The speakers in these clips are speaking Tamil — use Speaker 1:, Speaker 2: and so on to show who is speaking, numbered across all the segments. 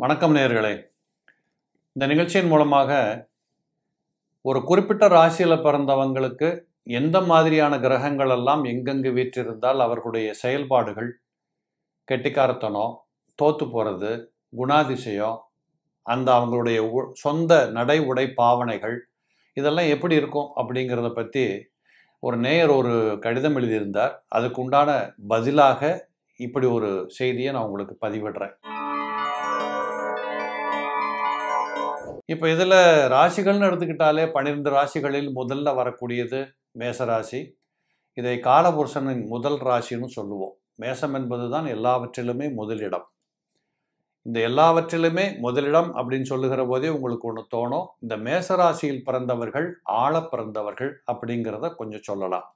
Speaker 1: வணக்கம் நேயர்களே. இந்த நிகழ்ச்சியின் மூலமாக ஒரு குறிப்பிட்ட ராசியில் பிறந்தவங்களுக்கு எந்த மாதிரியான கிரகங்கள் எல்லாம் எங்கெங்கு வீற்றிருந்தால் அவர்களுடைய செயல்பாடுகள், கெட்டிக்காரத்தனம், தோத்து போகிறது, குணாதிசயம், அந்த அவங்களுடைய சொந்த நடை உடை பாவனைகள் இதெல்லாம் எப்படி இருக்கும் அப்படிங்கிறத பற்றி ஒரு நேயர் ஒரு கடிதம் எழுதியிருந்தார். அதுக்கு உண்டான பதிலாக இப்படி ஒரு செய்தியை நான் உங்களுக்கு பதிவிடுறேன். இப்போ இதில் ராசிகள்னு எடுத்துக்கிட்டாலே 12 ராசிகளில் முதல்ல வரக்கூடியது மேசராசி. இதை காலபுருஷனின் முதல் ராசின்னு சொல்லுவோம். மேசம் என்பது தான் எல்லாவற்றிலுமே முதலிடம். இந்த எல்லாவற்றிலுமே முதலிடம் அப்படின்னு சொல்லுகிற போதே உங்களுக்கு ஒன்று தோணும், இந்த மேசராசியில் பிறந்தவர்கள் ஆழ பிறந்தவர்கள் அப்படிங்கிறத கொஞ்சம் சொல்லலாம்.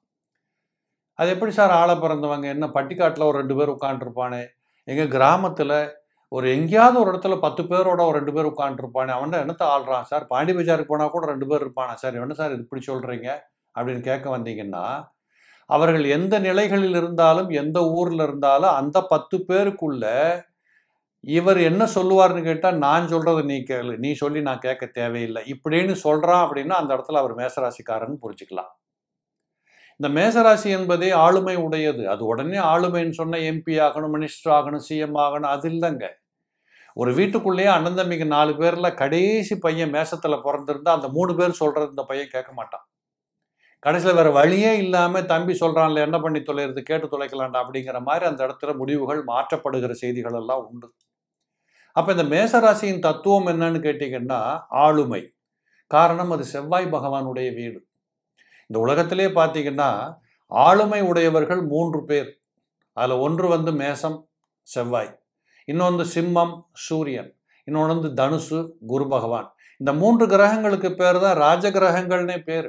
Speaker 1: அது எப்படி சார் ஆழ பிறந்தவங்க? என்ன பட்டிக்காட்டில் ஒரு 2 பேர் உட்காந்துருப்பானே, எங்கள் கிராமத்தில் ஒரு எங்கேயாவது ஒரு இடத்துல 10 பேரோட ஒரு 2 பேர் உட்காந்துருப்பானே, அவன் என்னத்தை ஆள்றான் சார்? பாண்டி பஜாருக்கு போனால் கூட 2 பேர் இருப்பானா சார்? என்ன சார் இது இப்படி சொல்கிறீங்க அப்படின்னு கேட்க வந்தீங்கன்னா, அவர்கள் எந்த நிலைகளில் இருந்தாலும் எந்த ஊரில் இருந்தாலும் அந்த 10 பேருக்குள்ள இவர் என்ன சொல்லுவார்னு கேட்டால், நான் சொல்கிறத நீ கேளு, நீ சொல்லி நான் கேட்க தேவையில்லை இப்படின்னு சொல்கிறான் அப்படின்னா அந்த இடத்துல அவர் மேசராசிக்காரன்னு புரிஞ்சுக்கலாம். இந்த மேசராசி என்பதே ஆளுமை உடையது. அது உடனே ஆளுமைன்னு சொன்ன எம்பி ஆகணும், மினிஸ்டர் ஆகணும், சிஎம் ஆகணும், அது இல்லைங்க. ஒரு வீட்டுக்குள்ளேயே அண்ணன் தம்பிக்கு 4 பேர்ல கடைசி பையன் மேசத்துல பிறந்திருந்தா அந்த 3 பேர் சொல்றது இந்த பையன் கேட்க மாட்டான். கடைசியில் வேற வழியே இல்லாம தம்பி சொல்றான்ல என்ன பண்ணி தொலைறது, கேட்டு தொலைக்கலாண்டா அப்படிங்கிற மாதிரி அந்த இடத்துல முடிவுகள் மாற்றப்படுகிற செய்திகள் எல்லாம் உண்டு. அப்ப இந்த மேசராசியின் தத்துவம் என்னன்னு கேட்டீங்கன்னா ஆளுமை. காரணம் அது செவ்வாய் பகவானுடைய வீடு. இந்த உலகத்திலே பார்த்தீங்கன்னா ஆளுமை உடையவர்கள் 3 பேர். அதில் ஒன்று மேசம் செவ்வாய், இன்னொன்று சிம்மம் சூரியன், இன்னொன்று தனுசு குரு பகவான். இந்த 3 கிரகங்களுக்கு பேர் தான் ராஜ கிரகங்கள்னே பேர்.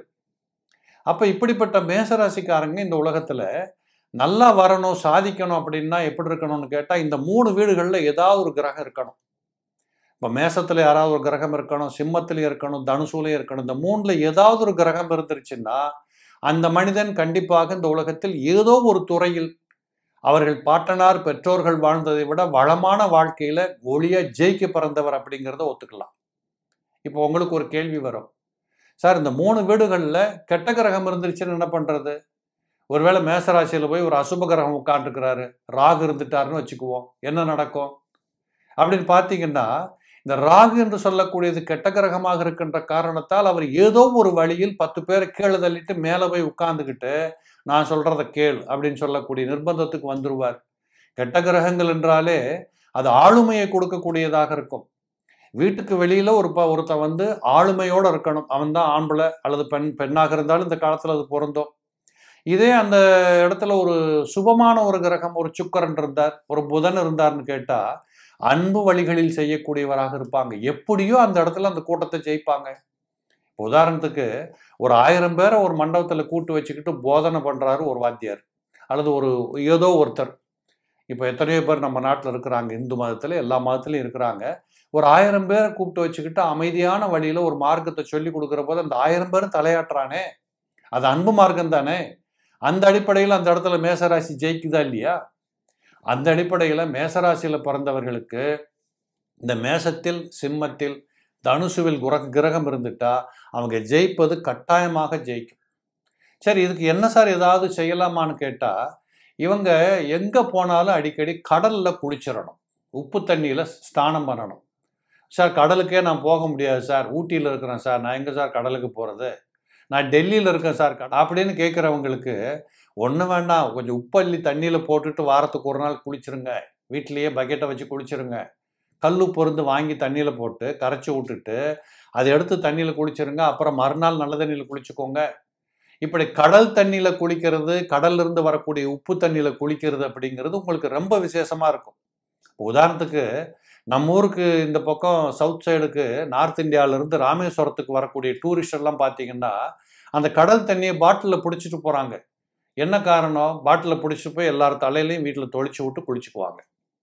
Speaker 1: அப்போ இப்படிப்பட்ட மேசராசிக்காரங்க இந்த உலகத்தில் நல்லா வரணும், சாதிக்கணும் அப்படின்னா எப்படி இருக்கணும்னு கேட்டால் இந்த 3 வீடுகளில் ஏதாவது ஒரு கிரகம் இருக்கணும். இப்போ மேசத்தில் யாராவது ஒரு கிரகம் இருக்கணும், சிம்மத்திலையும் இருக்கணும், தனுசுலையும் இருக்கணும். இந்த 3ல் ஏதாவது ஒரு கிரகம் இருந்துருச்சுன்னா அந்த மனிதன் கண்டிப்பாக இந்த உலகத்தில் ஏதோ ஒரு துறையில் அவர்கள் பாட்டனார் பெற்றோர்கள் வாழ்ந்ததை விட வளமான வாழ்க்கையில ஒளிய ஜெயிக்க பிறந்தவர் அப்படிங்கிறத ஒத்துக்கலாம். இப்போ உங்களுக்கு ஒரு கேள்வி வரும், சார் இந்த 3 வீடுகளில் கெட்ட கிரகம் இருந்துருச்சுன்னு என்ன பண்றது? ஒருவேளை மேசராசியில் போய் ஒரு அசுப கிரகம் உட்காந்துருக்கிறாரு, ராகு இருந்துட்டாருன்னு வச்சுக்குவோம், என்ன நடக்கும் அப்படின்னு பார்த்தீங்கன்னா, இந்த ராகு என்று சொல்லக்கூடியது கெட்ட கிரகமாக இருக்கின்ற காரணத்தால் அவர் ஏதோ ஒரு வழியில் 10 பேரை கீழே தள்ளிட்டு மேலே போய் உட்கார்ந்துக்கிட்டு நான் சொல்றத கேள் அப்படின்னு சொல்லக்கூடிய நிர்பந்தத்துக்கு வந்துருவார். கெட்ட கிரகங்கள் என்றாலே அது ஆளுமையை கொடுக்கக்கூடியதாக இருக்கும். வீட்டுக்கு வெளியில ஒருத்தன் ஆளுமையோடு இருக்கணும், அவன் தான் ஆம்பளை அல்லது பெண்ணாக இருந்தாலும் இந்த காலத்துல அது பொருந்தும். இதே அந்த இடத்துல ஒரு சுபமான ஒரு கிரகம், ஒரு சுக்கிரன் இருந்தார், ஒரு புதன் இருந்தார்னு கேட்டா அன்பு வழிகளில் செய்யக்கூடியவராக இருப்பாங்க. எப்படியோ அந்த இடத்துல அந்த கூட்டத்தை ஜெயிப்பாங்க. உதாரணத்துக்கு ஒரு 1000 பேரை ஒரு மண்டபத்தில் கூட்டு வச்சுக்கிட்டு போதனை பண்றாரு ஒரு வாத்தியார் அல்லது ஏதோ ஒருத்தர். இப்போ எத்தனையோ பேர் நம்ம நாட்டில் இருக்கிறாங்க, இந்து மதத்துல எல்லா மதத்திலையும் இருக்கிறாங்க. ஒரு 1000 பேரை கூப்பிட்டு வச்சுக்கிட்டு அமைதியான வழியில ஒரு மார்க்கத்தை சொல்லி கொடுக்குற போது அந்த 1000 பேரும் தலையாட்டுறானே, அது அன்பு மார்க்கம் தானே. அந்த அடிப்படையில் அந்த இடத்துல மேசராசி ஜெயிக்குதா இல்லையா? அந்த அடிப்படையில் மேசராசியில பிறந்தவர்களுக்கு இந்த மேசத்தில் சிம்மத்தில் தனுசுவில் கிரகம் இருந்துட்டா அவங்க ஜெயிப்பது கட்டாயமாக ஜெயிக்கும். சரி, இதுக்கு என்ன சார் ஏதாவது செய்யலாமான்னு கேட்டா, இவங்க எங்க போனாலும் அடிக்கடி கடல்ல குளிச்சிடணும், உப்பு தண்ணியில ஸ்நானம் பண்ணணும். சார் கடலுக்கே நான் போக முடியாது சார், ஊட்டியில் இருக்கிறேன் சார், நான் எங்க சார் கடலுக்கு போறது, நான் டெல்லியில் இருக்கேன் சார் அப்படின்னு கேட்குறவங்களுக்கு ஒன்றும் வேண்டாம், கொஞ்சம் உப்பள்ளி தண்ணியில் போட்டுட்டு வாரத்துக்கு ஒரு நாள் குளிச்சிருங்க, வீட்டிலேயே பக்கெட்டை வச்சு குளிச்சிருங்க, கல் பொருந்து வாங்கி தண்ணியில் போட்டு கரைச்சி விட்டுட்டு அதை எடுத்து தண்ணியில் குளிச்சிருங்க, அப்புறம் மறுநாள் நல்ல தண்ணியில் குளிச்சுக்கோங்க. இப்படி கடல் தண்ணியில் குளிக்கிறது, கடல்ல இருந்து வரக்கூடிய உப்பு தண்ணியில் குளிக்கிறது அப்படிங்கிறது உங்களுக்கு ரொம்ப விசேஷமா இருக்கும். உதாரணத்துக்கு நம்ம ஊருக்கு இந்த பக்கம் சவுத் சைடுக்கு நார்த் இந்தியாவிலேருந்து ராமேஸ்வரத்துக்கு வரக்கூடிய டூரிஸ்ட் எல்லாம் பார்த்தீங்கன்னா அந்த கடல் தண்ணியை பாட்டிலில் பிடிச்சிட்டு போகிறாங்க. என்ன காரணம்? பாட்டிலில் பிடிச்சிட்டு போய் எல்லாரும் தலையிலையும் வீட்டில் தொளிச்சு விட்டு குளிச்சுக்குவாங்க.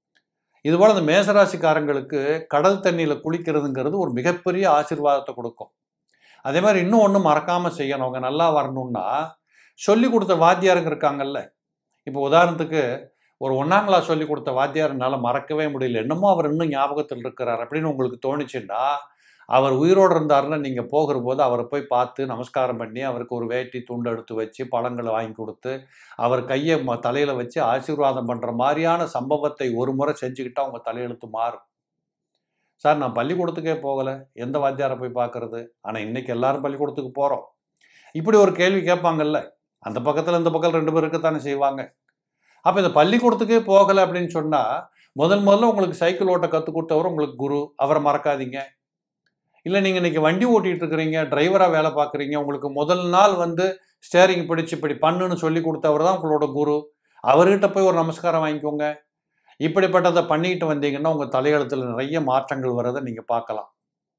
Speaker 1: இதுபோல் அந்த மேசராசிக்காரங்களுக்கு கடல் தண்ணியில் குளிக்கிறதுங்கிறது ஒரு மிகப்பெரிய ஆசீர்வாதத்தை கொடுக்கும். அதே மாதிரி இன்னும் ஒன்றும் மறக்காமல் செய்யணும், அவங்க நல்லா வரணும்னா சொல்லி கொடுத்த வாத்தியாருங்க இருக்காங்கல்ல. இப்போ உதாரணத்துக்கு ஒரு 1ஆம் கிளாஸ் சொல்லி கொடுத்த வாத்தியார் என்னால் மறக்கவே முடியல, என்னமோ அவர் இன்னும் ஞாபகத்தில் இருக்கிறார் அப்படின்னு உங்களுக்கு தோணுச்சுன்னா, அவர் உயிரோடு இருந்தாருன்னா நீங்கள் போகிற போது அவரை போய் பார்த்து நமஸ்காரம் பண்ணி அவருக்கு ஒரு வேட்டி துண்டு எடுத்து வச்சு பழங்களை வாங்கி கொடுத்து அவர் கையை தலையில் வச்சு ஆசீர்வாதம் பண்ணுற மாதிரியான சம்பவத்தை ஒரு முறை செஞ்சுக்கிட்டால் உங்கள் தலையெழுத்து மாறும். சார் நான் பள்ளிக்கூடத்துக்கே போகலை, எந்த வாத்தியாரை போய் பார்க்கறது? ஆனால் இன்றைக்கி எல்லாரும் பள்ளிக்கூடத்துக்கு போகிறோம். இப்படி ஒரு கேள்வி கேட்பாங்கல்ல, அந்த பக்கத்தில் இந்த பக்கம் 2 பேர் இருக்கத்தானே செய்வாங்க. அப்போ இந்த பள்ளிக்கூடத்துக்கே போகலை அப்படின்னு சொன்னால் முதல்ல உங்களுக்கு சைக்கிள் ஓட்ட கற்றுக் கொடுத்தவர் உங்களுக்கு குரு, அவரை மறக்காதீங்க. இல்லை நீங்கள் இன்றைக்கி வண்டி ஓட்டிகிட்டு இருக்கிறீங்க, டிரைவராக வேலை பார்க்குறீங்க, உங்களுக்கு முதல் நாள் ஸ்டேரிங் பிடிச்சி இப்படி பண்ணுன்னு சொல்லி கொடுத்தவர் தான் உங்களோட குரு, அவர்கிட்ட போய் ஒரு நமஸ்காரம் வாங்கிக்கோங்க. இப்படிப்பட்டதை பண்ணிக்கிட்டு வந்தீங்கன்னா உங்கள் தலையெழுத்தில் நிறைய மாற்றங்கள் வர்றதை நீங்கள் பார்க்கலாம்.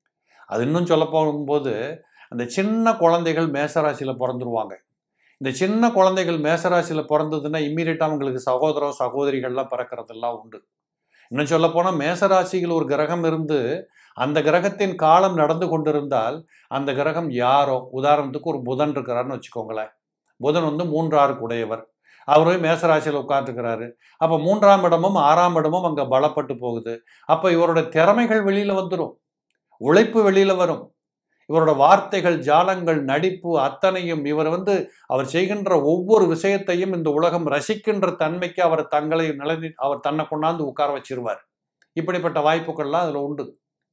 Speaker 1: அது இன்னும் சொல்ல போகும்போது அந்த சின்ன குழந்தைகள் மேசராசியில் பிறந்துருவாங்க. இந்த சின்ன குழந்தைகள் மேசராசியில் பிறந்ததுன்னா இம்மீடியட்டாக அவங்களுக்கு சகோதர சகோதரிகள்லாம் பிறக்கிறதெல்லாம் உண்டு. இன்னும் சொல்லப்போனால் மேசராசியில் ஒரு கிரகம் இருந்து அந்த கிரகத்தின் காலம் நடந்து கொண்டிருந்தால் அந்த கிரகம் யாரோ, உதாரணத்துக்கு ஒரு புதன் இருக்கிறாருன்னு வச்சுக்கோங்களேன். புதன் 3 உடையவர், அவரே மேசராசியில் உட்காந்துருக்கிறாரு. அப்போ 3ஆம் இடமும் 6ஆம் இடமும் அங்கே பலப்பட்டு போகுது. அப்போ இவரோட திறமைகள் வெளியில் வந்துடும், உழைப்பு வெளியில் வரும். இவரோட வார்த்தைகள், ஜாலங்கள், நடிப்பு அத்தனையும் இவர் அவர் செய்கின்ற ஒவ்வொரு விஷயத்தையும் இந்த உலகம் ரசிக்கின்ற தன்மைக்கு அவர் அவர் தன்னை கொண்டாந்து உட்கார வச்சிருவார். இப்படிப்பட்ட வாய்ப்புகள்லாம் அதில் உண்டு.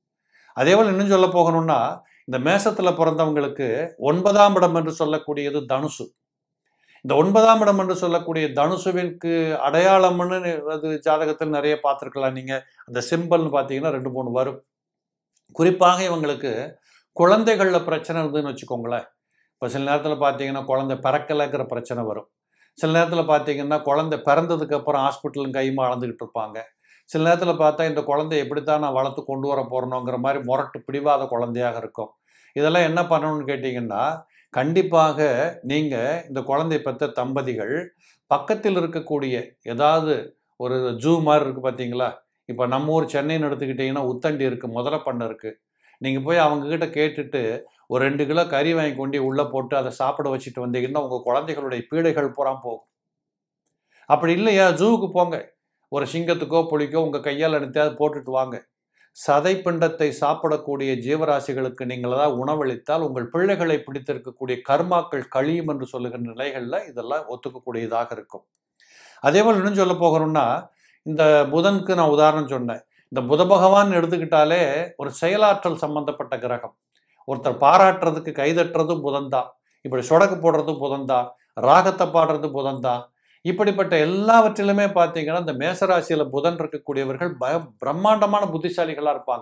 Speaker 1: அதேபோல் இன்னும் சொல்ல போகணும்னா இந்த மேசத்தில் பிறந்தவங்களுக்கு 9ஆம் இடம் என்று சொல்லக்கூடியது தனுசு. இந்த 9ஆம் இடம் என்று சொல்லக்கூடிய தனுசுவிற்கு அடையாளம்னு அது ஜாதகத்தில் நிறைய பார்த்துருக்கலாம். நீங்கள் அந்த சிம்பிள்னு பார்த்தீங்கன்னா 2-3 வரும். குறிப்பாக இவங்களுக்கு குழந்தைகளில் பிரச்சனை இருந்துன்னு வச்சுக்கோங்களேன். இப்போ சில நேரத்தில் பார்த்தீங்கன்னா குழந்தை பிறக்கலைங்கிற பிரச்சனை வரும். சில நேரத்தில் பார்த்தீங்கன்னா குழந்தை பிறந்ததுக்கப்புறம் ஹாஸ்பிட்டலும் கைமா அளந்துக்கிட்டு இருப்பாங்க. சில நேரத்தில் பார்த்தா இந்த குழந்தைய எப்படித்தான் நான் வளர்த்து கொண்டு வர போகிறோங்கிற மாதிரி முரட்டு பிடிவாத குழந்தையாக இருக்கும். இதெல்லாம் என்ன பண்ணணும்னு கேட்டிங்கன்னா, கண்டிப்பாக நீங்கள் இந்த குழந்தை பெற்ற தம்பதிகள் பக்கத்தில் இருக்கக்கூடிய ஏதாவது ஒரு ஜூ மாதிரி இருக்குது பார்த்தீங்களா, இப்போ நம்ம ஊர் சென்னைன்னு எடுத்துக்கிட்டிங்கன்னா உத்தண்டி இருக்குது, முதலை பண்ணை இருக்குது. நீங்கள் போய் அவங்கக்கிட்ட கேட்டுட்டு ஒரு 2 கிலோ கறி வாங்கி கொண்டு உள்ளே போட்டு அதை சாப்பிட வச்சுட்டு வந்தீங்கன்னா உங்கள் குழந்தைகளுடைய பீடைகள் பூரா போகும். அப்படி இல்லையா, ஜூவுக்கு போங்க, ஒரு சிங்கத்துக்கோ புலிக்கோ உங்கள் கையால் எடுத்தாது போட்டுட்டு வாங்க. சதை பிண்டத்தை சாப்பிடக்கூடிய ஜீவராசிகளுக்கு நீங்கள் ஏதாவது உணவளித்தால் உங்கள் பிள்ளைகளை பிடித்திருக்கக்கூடிய கர்மாக்கள் கழியும் என்று சொல்லுகிற நிலைகளில் இதெல்லாம் ஒத்துக்கக்கூடியதாக இருக்கும். அதேபோல் இன்னும் சொல்ல போகணும்னா, இந்த புதனுக்கு நான் உதாரணம் சொன்னேன். இந்த புத பகவான் எடுத்துக்கிட்டாலே ஒரு செயலாற்றல் சம்பந்தப்பட்ட கிரகம். ஒருத்தர் பாராட்டுறதுக்கு கைதட்டுறதும் புதன் தான், இப்படி சொடக்கு போடுறதும் புதன் தான், ராகத்தை பாடுறது புதன் தான். இப்படிப்பட்ட எல்லாவற்றிலுமே பார்த்தீங்கன்னா இந்த மேசராசியில் புதன் இருக்கக்கூடியவர்கள் பிரம்மாண்டமான புத்திசாலிகளாக இருப்பாங்க.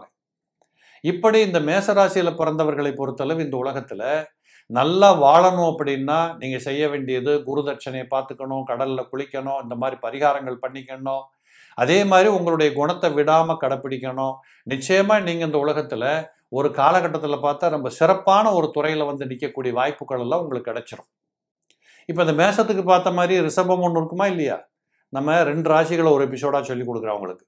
Speaker 1: இப்படி இந்த மேசராசியில் பிறந்தவர்களை பொறுத்தளவு இந்த உலகத்தில் நல்லா வாழணும் அப்படின்னா நீங்கள் செய்ய வேண்டியது குரு தட்சணையை பார்த்துக்கணும், கடலில் குளிக்கணும், இந்த மாதிரி பரிகாரங்கள் பண்ணிக்கணும். அதே மாதிரி உங்களுடைய குணத்தை விடாமல் கடைப்பிடிக்கணும். நிச்சயமாக நீங்கள் இந்த உலகத்தில் ஒரு காலகட்டத்தில் பார்த்தா ரொம்ப சிறப்பான ஒரு துறையில் நிற்கக்கூடிய வாய்ப்புகள் எல்லாம் உங்களுக்கு கிடைச்சிரும். இப்போ இந்த மேசத்துக்கு பார்த்த மாதிரி ரிஷபம் ஒன்று இருக்குமா இல்லையா? நம்ம 2 ராசிகளை ஒரு எபிசோடாக சொல்லி கொடுக்குறோம் உங்களுக்கு.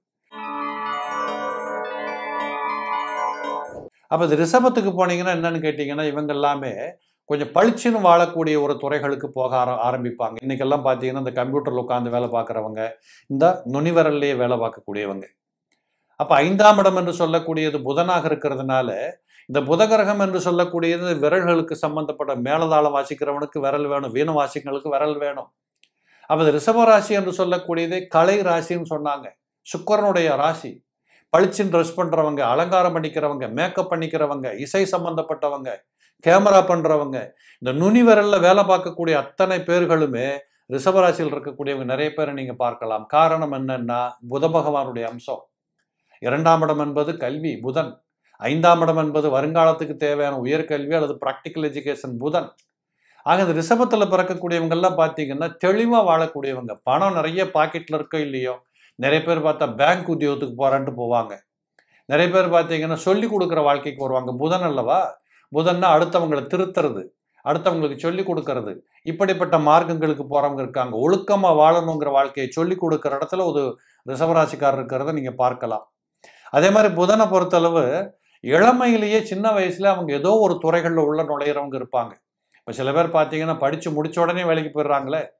Speaker 1: அப்போ இந்த ரிஷபத்துக்கு போனீங்கன்னா என்னன்னு கேட்டிங்கன்னா, இவங்க எல்லாமே கொஞ்சம் பளிச்சுன்னு வாழக்கூடிய ஒரு துறைகளுக்கு போக ஆரம்பிப்பாங்க. இன்றைக்கெல்லாம் பார்த்தீங்கன்னா இந்த கம்ப்யூட்டரில் உட்காந்து வேலை பார்க்குறவங்க, இந்த நுனிவரல்லையே வேலை பார்க்கக்கூடியவங்க. அப்போ 5ஆம் இடம் என்று சொல்லக்கூடியது புதனாக இருக்கிறதுனால இந்த புதகிரகம் என்று சொல்லக்கூடியது விரல்களுக்கு சம்பந்தப்பட்ட மேலதாளம் வாசிக்கிறவனுக்கு விரல் வேணும், வீண வாசிக்கிறவங்களுக்கு விரல் வேணும். அப்போ இந்த ரிஷபராசி என்று சொல்லக்கூடியதே கலை ராசின்னு சொன்னாங்க. சுக்கிரனுடைய ராசி. பளிச்சின் ட்ரெஸ் பண்ணுறவங்க, அலங்காரம் பண்ணிக்கிறவங்க, மேக்கப் பண்ணிக்கிறவங்க, இசை சம்பந்தப்பட்டவங்க, கேமரா பண்ணுறவங்க, இந்த நுனி விரலில் வேலை பார்க்கக்கூடிய அத்தனை பேர்களுமே ரிஷபராசியில் இருக்கக்கூடியவங்க நிறைய பேரை நீங்கள் பார்க்கலாம். காரணம் என்னன்னா புத பகவானுடைய அம்சம். 2ஆம் இடம் என்பது கல்வி புதன், 5ஆம் இடம் என்பது வருங்காலத்துக்கு தேவையான உயர்கல்வி அல்லது ப்ராக்டிக்கல் எஜுகேஷன் புதன். ஆக இந்த ரிஷபத்தில் பிறக்கக்கூடியவங்கெல்லாம் பார்த்தீங்கன்னா தெளிவாக வாழக்கூடியவங்க. பணம் நிறைய பாக்கெட்டில் இருக்கோ இல்லையோ, நிறைய பேர் பார்த்தா பேங்க் உத்தியோகத்துக்கு போகிறான்ட்டு போவாங்க. நிறைய பேர் பார்த்தீங்கன்னா சொல்லி கொடுக்குற வாழ்க்கைக்கு வருவாங்க. புதன் அல்லவா, புதன்னா அடுத்தவங்களை திருத்துறது, அடுத்தவங்களுக்கு சொல்லி கொடுக்கறது, இப்படிப்பட்ட மார்க்கங்களுக்கு போகிறவங்க இருக்காங்க. ஒழுக்கமாக வாழணுங்கிற வாழ்க்கையை சொல்லி கொடுக்குற இடத்துல ஒரு ரிஷபராசிக்காரர் இருக்கிறத நீங்கள் பார்க்கலாம். அதே மாதிரி புதனை பொறுத்தளவு இளமையிலேயே சின்ன வயசுல அவங்க ஏதோ ஒரு துறைகளில் உள்ள நுழையிறவங்க இருப்பாங்க. இப்போ சில பேர் பார்த்தீங்கன்னா படித்து முடித்த உடனே வேலைக்கு போயிடுறாங்களே,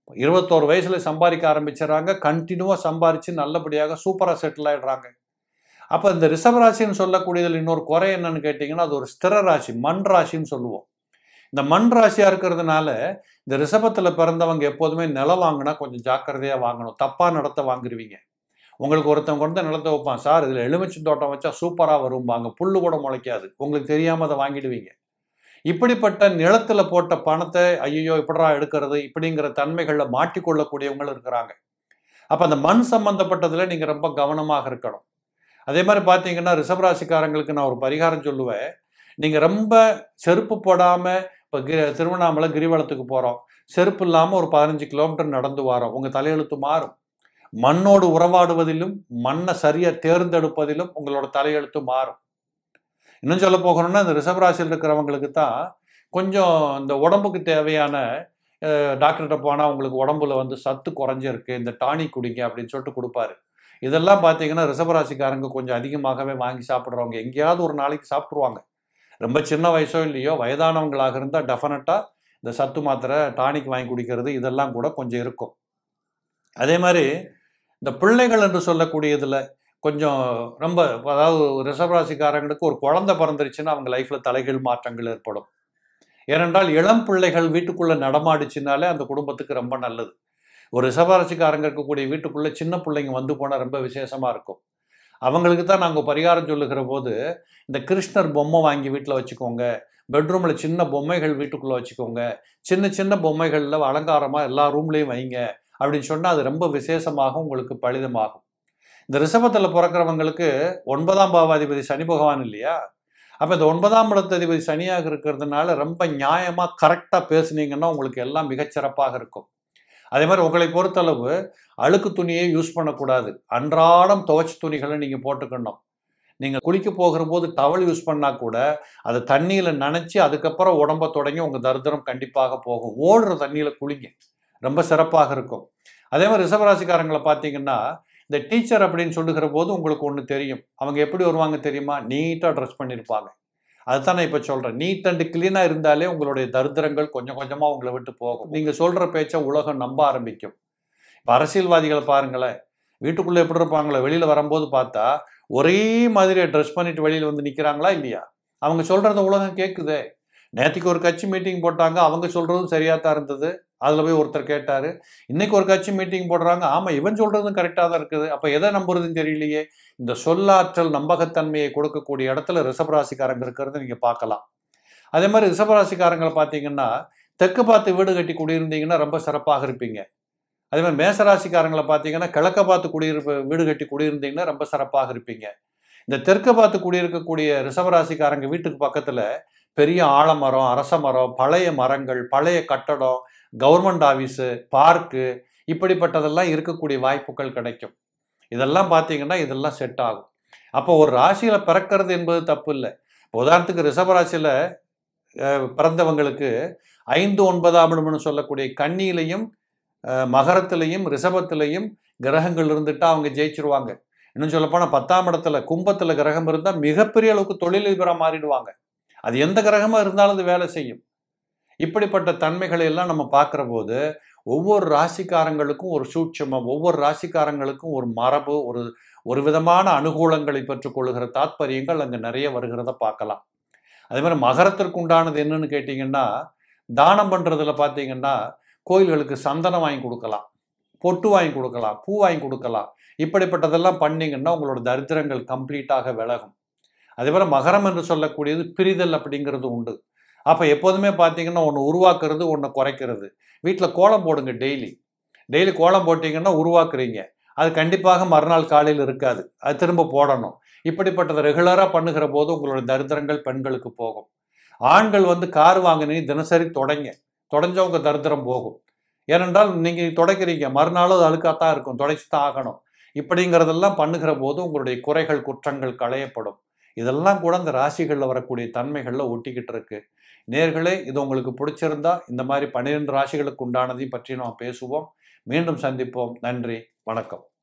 Speaker 1: 21 வயசுல சம்பாதிக்க ஆரம்பிச்சிடறாங்க. கண்டினியூவாக சம்பாரித்து நல்லபடியாக சூப்பராக செட்டில் ஆகிடுறாங்க. அப்போ இந்த ரிஷபராசின்னு சொல்லக்கூடியதில் இன்னொரு குறை என்னன்னு கேட்டிங்கன்னா, அது ஒரு ஸ்திர ராசி, மண் ராசின்னு சொல்லுவோம். இந்த மண் ராசியாக இருக்கிறதுனால இந்த ரிஷபத்தில் பிறந்தவங்க எப்போதுமே நிலம் வாங்கினா கொஞ்சம் ஜாக்கிரதையாக வாங்கணும். தப்பாக நிலத்தை வாங்கிடுவீங்க. உங்களுக்கு ஒருத்தவங்க கொண்டு நிலத்தை வைப்பான், சார் இதில் எலுமிச்சை தோட்டம் வச்சா சூப்பராக வரும்பாங்க, புல்லு கூட முளைக்காது. உங்களுக்கு தெரியாமல் அதை வாங்கிடுவீங்க. இப்படிப்பட்ட நிலத்தில் போட்ட பணத்தை ஐயோ இப்படா எடுக்கிறது இப்படிங்கிற தன்மைகளில் மாட்டிக்கொள்ளக்கூடியவங்க இருக்கிறாங்க. அப்போ அந்த மண் சம்பந்தப்பட்டதில் நீங்கள் ரொம்ப கவனமாக இருக்கணும். அதே மாதிரி பார்த்தீங்கன்னா ரிஷபராசிக்காரங்களுக்கு நான் ஒரு பரிகாரம் சொல்லுவேன். நீங்கள் ரொம்ப செருப்பு போடாமல் இப்போ திருவண்ணாமலை கிரிவலத்துக்கு போகிறோம், செருப்பு இல்லாமல் ஒரு 15 கிலோமீட்டர் நடந்து வரோம், உங்கள் தலையெழுத்து மாறும். மண்ணோடு உறவாடுவதிலும் மண்ணை சரியாக தேர்ந்தெடுப்பதிலும் உங்களோட தலையெழுத்து மாறும். இன்னும் சொல்ல போகணும்னா இந்த ரிஷபராசியில் இருக்கிறவங்களுக்கு தான் கொஞ்சம் இந்த உடம்புக்கு தேவையான டாக்டர்கிட்ட போனால் உங்களுக்கு உடம்புல வந்து சத்து குறைஞ்சிருக்கு, இந்த டானிக் குடிங்க அப்படின்னு சொல்லிட்டு கொடுப்பாரு. இதெல்லாம் பார்த்தீங்கன்னா ரிஷபராசிக்காரங்க கொஞ்சம் அதிகமாகவே வாங்கி சாப்பிட்றவங்க எங்கேயாவது ஒரு நாளைக்கு சாப்பிட்ருவாங்க. ரொம்ப சின்ன வயசோ இல்லையோ வயதானவங்களாக இருந்தால் டெஃபினட்டாக இந்த சத்து மாத்திரை டானிக் வாங்கி குடிக்கிறது இதெல்லாம் கூட கொஞ்சம் இருக்கும். அதே மாதிரி இந்த பிள்ளைகள் என்று சொல்லக்கூடியதில் கொஞ்சம் ரொம்ப, அதாவது ரிஷபராசிக்காரங்களுக்கு ஒரு குழந்தை பிறந்துருச்சுன்னா அவங்க லைஃப்பில் தலைகீழ் மாற்றங்கள் ஏற்படும். ஏனென்றால் இளம் பிள்ளைகள் வீட்டுக்குள்ளே நடமாடிச்சுனாலே அந்த குடும்பத்துக்கு ரொம்ப நல்லது. ஒரு ரிஷபராசிக்காரங்க இருக்கக்கூடிய வீட்டுக்குள்ளே சின்ன பிள்ளைங்க வந்து போனால் ரொம்ப விசேஷமாக இருக்கும். அவங்களுக்கு தான் நாங்கள் பரிகாரம் சொல்லுகிற போது இந்த கிருஷ்ணர் பொம்மை வாங்கி வீட்டில் வச்சுக்கோங்க, பெட்ரூமில் சின்ன பொம்மைகள் வீட்டுக்குள்ளே வச்சுக்கோங்க, சின்ன சின்ன பொம்மைகளில் அலங்காரமாக எல்லா ரூம்லேயும் வைங்க அப்படின்னு சொன்னால் அது ரொம்ப விசேஷமாக உங்களுக்கு பலிதமாகும். இந்த ரிஷபத்தில் பிறக்கிறவங்களுக்கு 9ஆம் பாவாதிபதி சனி பகவான் இல்லையா? அப்போ இந்த 9ஆம் இடத்ததிபதி சனியாக இருக்கிறதுனால ரொம்ப நியாயமாக கரெக்டாக பேசுனீங்கன்னா உங்களுக்கு எல்லாம் மிகச்சிறப்பாக இருக்கும். அதே மாதிரி உங்களை பொறுத்தளவு அழுக்கு துணியை யூஸ் பண்ணக்கூடாது. அன்றாடம் துவைச்ச துணிகளை நீங்கள் போட்டுக்கணும். நீங்கள் குளிக்க போகிற போது டவல் யூஸ் பண்ணால் கூட அதை தண்ணியில் நனைச்சி அதுக்கப்புறம் உடம்பை தொடங்கி உங்கள் தரித்திரம் கண்டிப்பாக போகும். ஓடுற தண்ணியில் குளிங்க, ரொம்ப சிறப்பாக இருக்கும். அதே மாதிரி ரிஷபராசிக்காரங்களை பார்த்தீங்கன்னா இந்த டீச்சர் அப்படின்னு சொல்லுகிற போது உங்களுக்கு ஒன்று தெரியும், அவங்க எப்படி வருவாங்க தெரியுமா? நீட்டாக ட்ரெஸ் பண்ணியிருப்பாங்க. அதுதான் நான் இப்போ சொல்கிறேன். நீட் அண்ட் கிளீனாக இருந்தாலே உங்களுடைய தரித்திரங்கள் கொஞ்சம் கொஞ்சமாக உங்களை விட்டு போகும். நீங்கள் சொல்கிற பேச்சை உலகம் நம்ப ஆரம்பிக்கும். இப்போ அரசியல்வாதிகளை பாருங்களேன், வீட்டுக்குள்ளே எப்படி இருப்பாங்களோ வெளியில் வரும்போது பார்த்தா ஒரே மாதிரியே ட்ரெஸ் பண்ணிட்டு வெளியில் வந்து நிற்கிறாங்களா இல்லையா? அவங்க சொல்கிறத உலகம் கேட்குதே. நேற்றுக்கு ஒரு கட்சி மீட்டிங் போட்டாங்க, அவங்க சொல்கிறதும் சரியாக தான் இருந்தது, அதில் போய் ஒருத்தர் கேட்டார். இன்றைக்கி ஒரு கட்சி மீட்டிங் போடுறாங்க, ஆமாம் இவன் சொல்கிறதும் கரெக்டாக தான் இருக்குது. அப்போ எதை நம்புறதுன்னு தெரியலையே. இந்த சொல்லாற்றல் நம்பகத்தன்மையை கொடுக்கக்கூடிய இடத்துல ரிஷபராசிக்காரங்க இருக்கிறத நீங்கள் பார்க்கலாம். அதே மாதிரி ரிஷபராசிக்காரங்களை பார்த்தீங்கன்னா தெற்கு பார்த்து வீடு கட்டி குடியிருந்தீங்கன்னா ரொம்ப சிறப்பாக இருப்பீங்க. அதே மாதிரி மேசராசிக்காரங்களை பார்த்தீங்கன்னா கிழக்க பார்த்து வீடு கட்டி குடியிருந்தீங்கன்னா ரொம்ப சிறப்பாக இருப்பீங்க. இந்த தெற்கு பார்த்து குடியிருக்கக்கூடிய ரிஷபராசிக்காரங்க வீட்டுக்கு பக்கத்தில் பெரிய ஆலமரம், அரச மரம், பழைய மரங்கள், பழைய கட்டடம், கவர்மெண்ட் ஆஃபீஸு, பார்க்கு இப்படிப்பட்டதெல்லாம் இருக்கக்கூடிய வாய்ப்புகள் கிடைக்கும். இதெல்லாம் பார்த்தீங்கன்னா இதெல்லாம் செட் ஆகும். அப்போ ஒரு ராசியில் பிறக்கிறது என்பது தப்பு இல்லை. உதாரணத்துக்கு ரிஷபராசியில் பிறந்தவங்களுக்கு 5, 9ஆம் இடம்னு சொல்லக்கூடிய கன்னியிலையும் மகரத்திலையும் ரிஷபத்திலையும் கிரகங்கள் இருந்துட்டா அவங்க ஜெயிச்சிருவாங்க. இன்னும் சொல்லப்போனால் 10ஆம் இடத்துல கும்பத்தில் கிரகம் இருந்தால் மிகப்பெரிய அளவுக்கு தொழிலதிபராக மாறிடுவாங்க. அது எந்த கிரகமாக இருந்தாலும் அது வேலை செய்யும். இப்படிப்பட்ட தன்மைகளை எல்லாம் நம்ம பார்க்குற போது ஒவ்வொரு ராசிக்காரங்களுக்கும் ஒரு சூட்சமம், ஒவ்வொரு ராசிக்காரங்களுக்கும் ஒரு மரபு, ஒரு விதமான அனுகூலங்களை பெற்றுக்கொள்கிற தாத்பரியங்கள் அங்கே நிறைய வருகிறத பார்க்கலாம். அதே மாதிரி மகரத்திற்கு உண்டானது என்னன்னு கேட்டிங்கன்னா, தானம் பண்ணுறதுல பார்த்தீங்கன்னா கோயில்களுக்கு சந்தனம் வாங்கி கொடுக்கலாம், பொட்டு வாங்கி கொடுக்கலாம், பூ வாங்கி கொடுக்கலாம். இப்படிப்பட்டதெல்லாம் பண்ணிங்கன்னா உங்களோட தரித்திரங்கள் கம்ப்ளீட்டாக விலகும். அதே போல் மகரம் என்று சொல்லக்கூடியது பிரிதல் அப்படிங்கிறது உண்டு. அப்போ எப்போதுமே பார்த்தீங்கன்னா ஒன்று உருவாக்குறது, ஒன்று குறைக்கிறது. வீட்டில் கோலம் போடுங்க, டெய்லி கோலம் போட்டிங்கன்னா உருவாக்குறீங்க, அது கண்டிப்பாக மறுநாள் காலையில் இருக்காது, அது திரும்ப போடணும். இப்படிப்பட்டதை ரெகுலராக பண்ணுகிற போது உங்களோட தரித்திரங்கள் பெண்களுக்கு போகும். ஆண்கள் வந்து கார் வாங்கினீங்க தினசரி தொடஞ்சவங்க தரித்திரம் போகும். ஏனென்றால் நீங்கள் துடைக்கிறீங்க, மறுநாளும் அது அழுக்காத்தான் இருக்கும், துடைச்சி தான் ஆகணும். இப்படிங்கிறதெல்லாம் பண்ணுகிற போது உங்களுடைய குறைகள் குற்றங்கள் களையப்படும். இதெல்லாம் கூட இந்த ராசிகளில் வரக்கூடிய தன்மைகளில் ஒட்டிக்கிட்டு இருக்கு. நேர்களே, இது உங்களுக்கு பிடிச்சிருந்தா இந்த மாதிரி 12 ராசிகளுக்கு உண்டானதையும் பற்றி நாம் பேசுவோம். மீண்டும் சந்திப்போம். நன்றி, வணக்கம்.